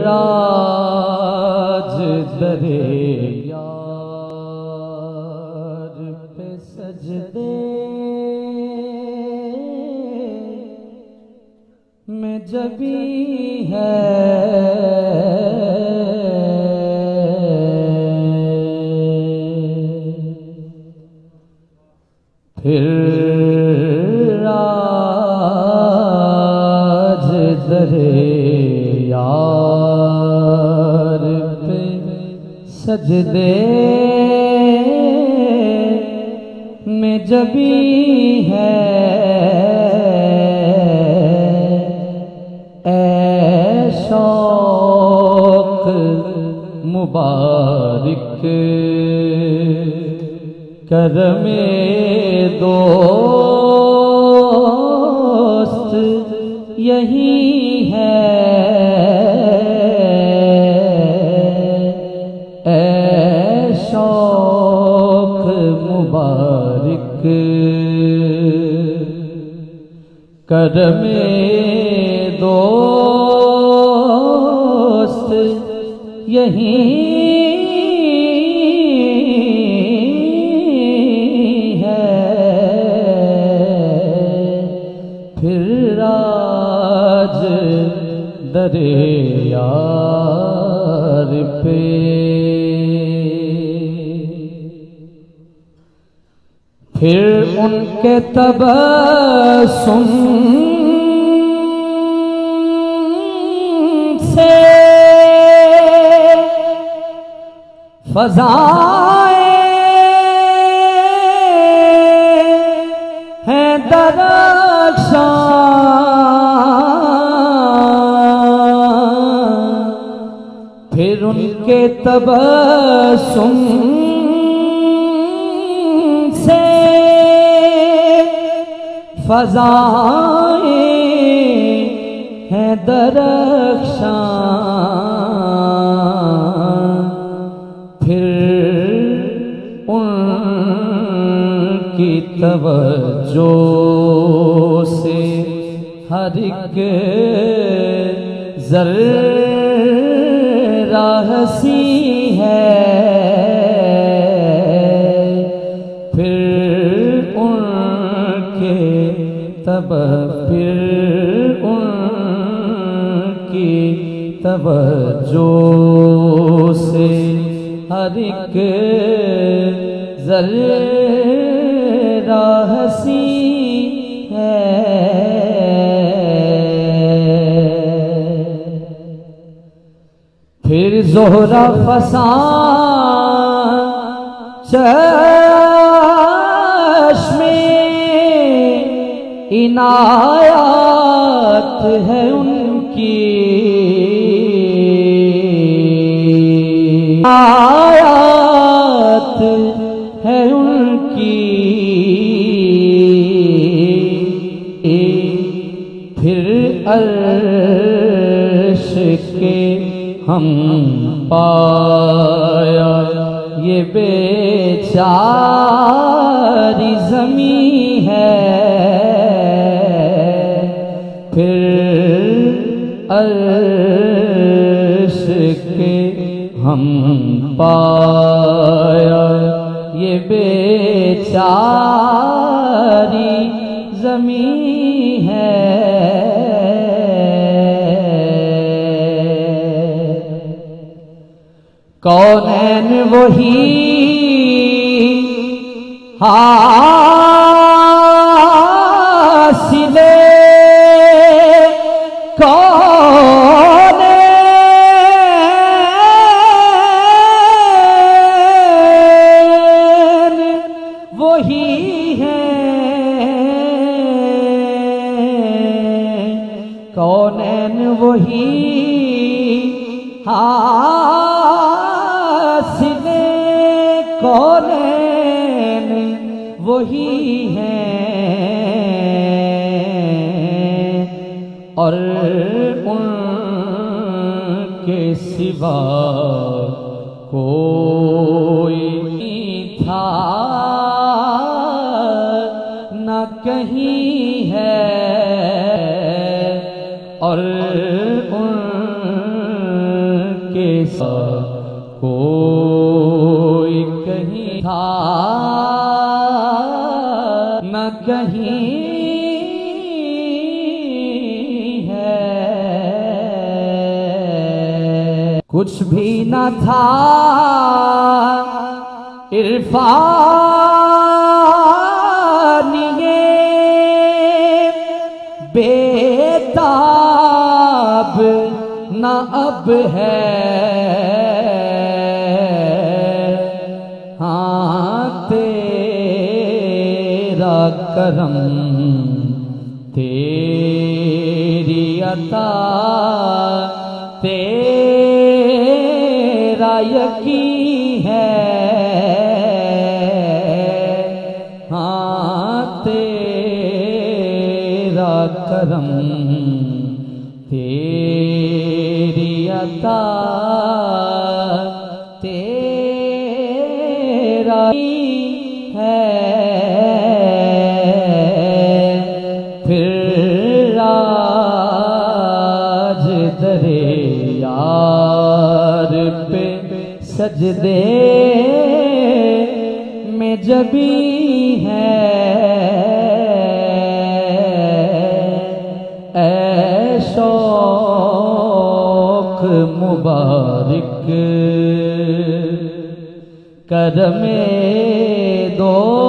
راج درے یار پہ سجدے میں جبی ہے پھر راج درے یار پہ سجدے میں جبی ہے اے شوق مبارک کرم دوست یہی ہے اے شوق مبارک کرم دوست یہی درے یار پہ پھر ان کے تبسم سے فضائیں ہیں درخشاں پھر ان کے تبسم سے فضائیں ہیں درخشاں پھر ان کی توجہ سے ہر ایک ذرہ ہنسی ہے پھر ان کے توجہ سے ہر ایک ذرہ ہنسی ہے پھر زہرہ فسان چشم عنایات ہے ان کی آیات ہے ان کی پھر عرش کے ہم پایا یہ بیچاری زمین ہے پھر عرش کے ہم پایا یہ بیچاری زمین ہے کونین وہی حاصل کونین وہی ہیں کونین وہی حاصل کونین وہی ہیں اور ان کے سوا کوئی تھا نہ کہیں ہے اور ان کوئی کہیں تھا نہ کہیں ہے، کچھ بھی نہ تھا عرفان یہ بےتاب نہ اب ہے، ہاں تیرا کرم تیری عطا تیرا یقین ہے، ہاں تیرا کرم تیری عطا تیرا ہے، پھر آج درے یار پہ سجدے میں جبی ہے، اے شوق مبارک کرم دو